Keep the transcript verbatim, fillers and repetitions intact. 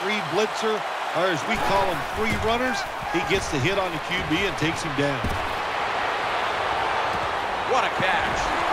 three blitzer, or as we call them, three runners, he gets the hit on the Q B and takes him down. What a catch.